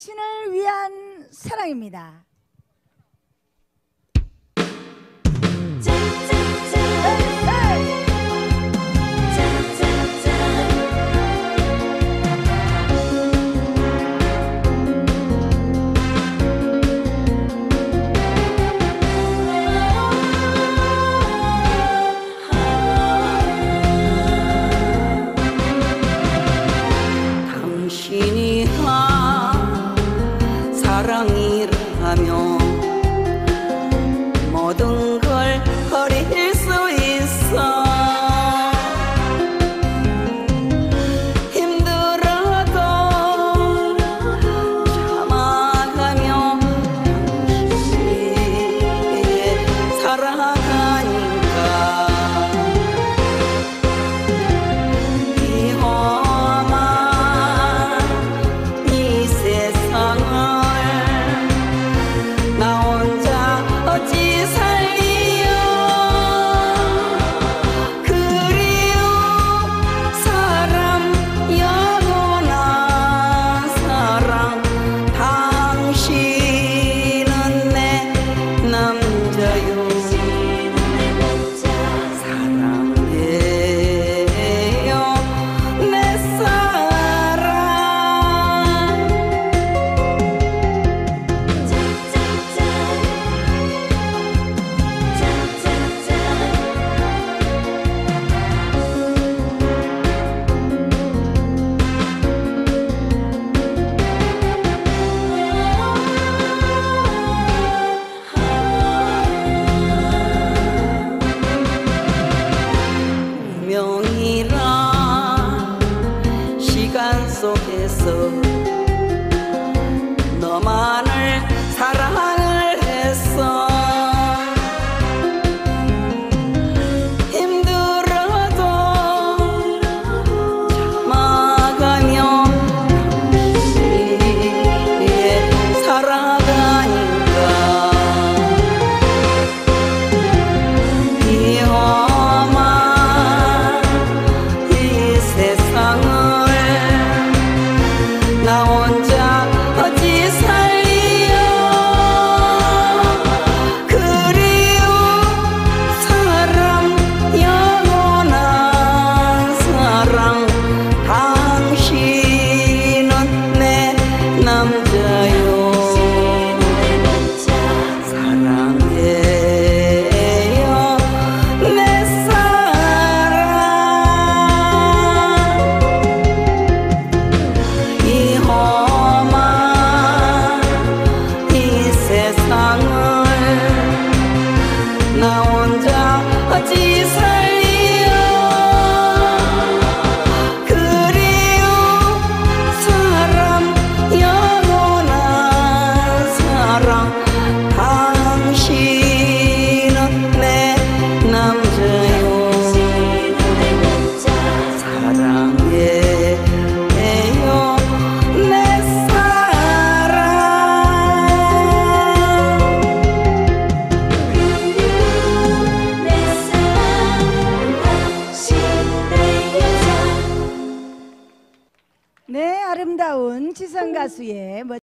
당신을 위한 사랑입니다. 당신이 한 사랑이라면 모든 걸 버릴 수 있어. 힘들어도 참아가며 당신이 살아가니까 이 험한 이 세상을 나 혼자 어찌 살리요. 그리운 사람 영원한 사랑 당신은 내 남자요. 사랑해요 내 사랑. 운명이란 시간 속에서 너만을 사랑을 했어. 힘들어도 참아가며 당신이 살아가니까 이 험한 이 세상을 나 혼자 어찌 살리요. 그리운 사람 영원한 사랑 당신은 내 남자요. 사랑해요 내 사랑. 이 험한 이 세상을 나 혼자 어찌 살리요. 그리운 사람 영원한 사랑 당신은 내 남자요. 사랑해요 내 사랑. 네, 아름다운 지성 가수의